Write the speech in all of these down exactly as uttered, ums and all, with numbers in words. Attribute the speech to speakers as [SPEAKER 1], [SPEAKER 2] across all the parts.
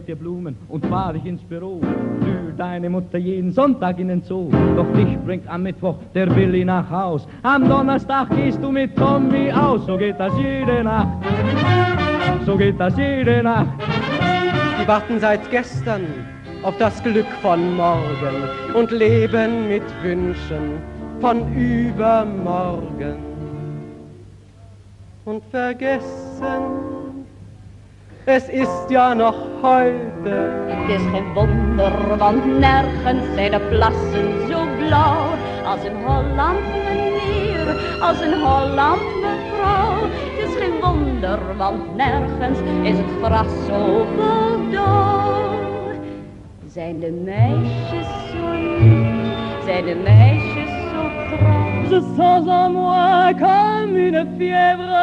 [SPEAKER 1] dir Blumen und fahr dich ins Büro. Du, deine Mutter jeden Sonntag in den Zoo. Doch dich bringt am Mittwoch der Billy nach Haus. Am Donnerstag gehst du mit Tommy aus. So geht das jede Nacht. So geht das jede Nacht.
[SPEAKER 2] Die warten seit gestern auf das Glück von morgen und leben mit Wünschen von übermorgen. Und vergessen, es ist ja noch heute.
[SPEAKER 3] Het is geen wonder, want nergens zijn de plassen zo blauw als in Holland, meneer, als in Holland, mevrouw. Het is geen wonder, want nergens is het gras zo vol dauw. Zijn de meisjes zo lief, zijn de meisjes zo trouw. Je sens en moi comme une fièvre.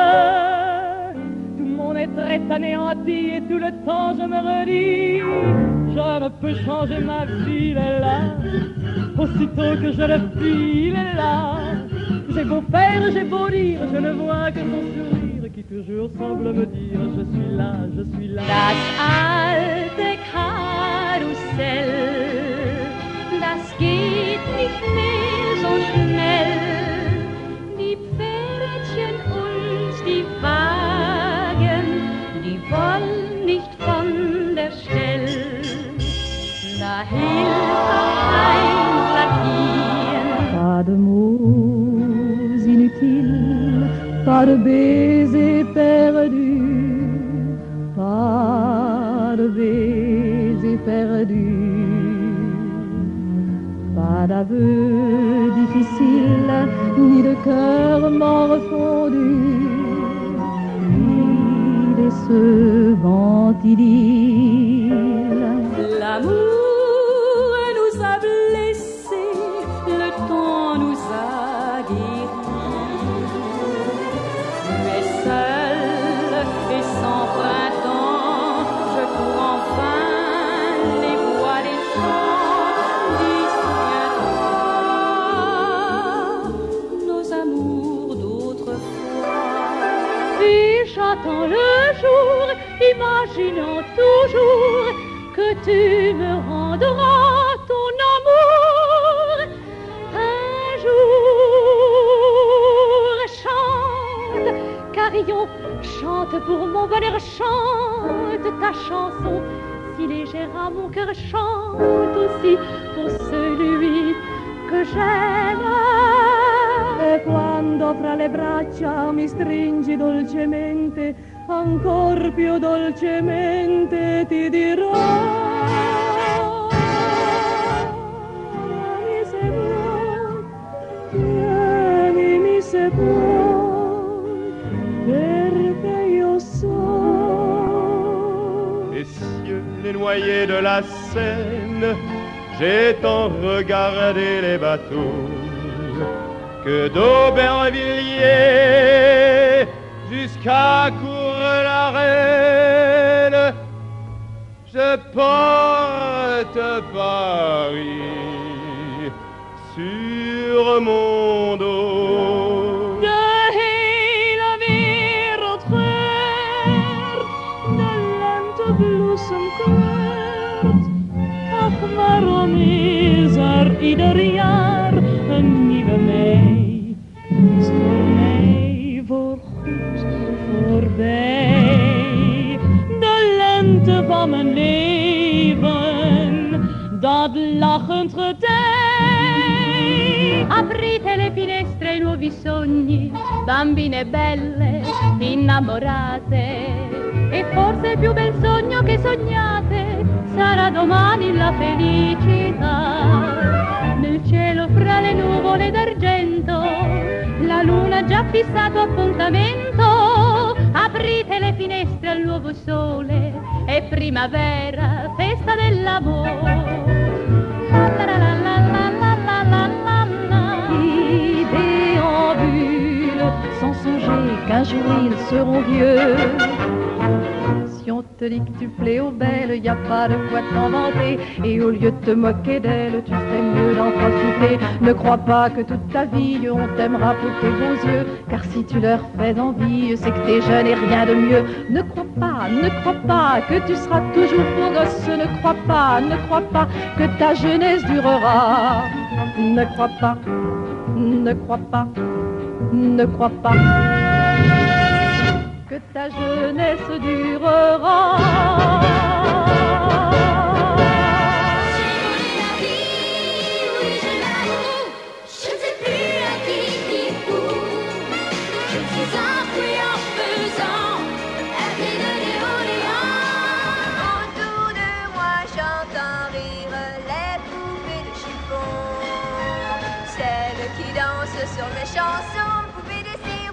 [SPEAKER 3] Tout mon être est anéanti et tout le temps je me redis, je ne peux changer ma vie, il est là. Aussitôt que je le file, il est là. J'ai beau faire, j'ai beau dire, je ne vois que son sourire qui toujours semble me dire, je suis là, je suis là. Das alte Karussell, das geht nicht mehr so schnell. Die Pferdchen und die Wagen, die wollen nicht von der Stell. Da hilft auch kein Klavier. Pas de mots inutiles, pas de baisers perdus, pas de baisers perdus, pas d'aveux difficiles, ni de cœur morfondu, ni décevant idylle. L'amour nous a blessés, le temps nous a guéris. Mais seul et sans printemps, je cours enfin les bois, les champs. Dis, souviens-toi nos amours d'autrefois. Et j'attends le jour, imaginant toujours que tu me rendras ton amour. Un jour, chante, carillon, chante pour mon bonheur, chante ta chanson si légère à mon cœur, chante aussi pour celui que j'aime. E quando fra le braccia mi stringi dolcemente, ancor più dolcemente ti dirò. Tienimi se vuoi, tienimi se vuoi, perché io so.
[SPEAKER 4] Messieurs les noyés de la Seine, j'ai tant regardé les bateaux que d'Aubervilliers jusqu'à Cour-la-Reine, je porte Paris sur mon dos.
[SPEAKER 3] De hele wereld geurt, de lente bloesem kleurt. Ach, waarom is er ieder jaar een nieuwe mei? Is voor mij voorgoed voorbij. De lente van mijn leven, dat lachend getij. Aprite le finestre, nuovi sogni, bambine belle, innamorate. E forse il più bel sogno che sognate sarà domani la felicità. Nel cielo fra le nuvole d'argento, la luna ha già fissato appuntamento. Aprite le finestre al nuovo sole, è primavera, festa dell'amore. La la la la la la la la la la. Qui déambulent sans songer qu'un jour ils seront vieux.
[SPEAKER 5] si on te dit que tu plais aux belles, y a pas de quoi t'en vanter. Et au lieu de te moquer d'elles, tu ferais mieux d'en profiter. Ne crois pas que toute ta vie on t'aimera pour tes beaux yeux, car si tu leur fais envie, c'est que t'es jeune et rien de mieux. Ne crois pas, ne crois pas que tu seras toujours beau gosse. Ne crois pas, ne crois pas que ta jeunesse durera. Ne crois pas, ne crois pas, ne crois pas que ta jeunesse durera.
[SPEAKER 6] Sur mes chansons, poupées de cire.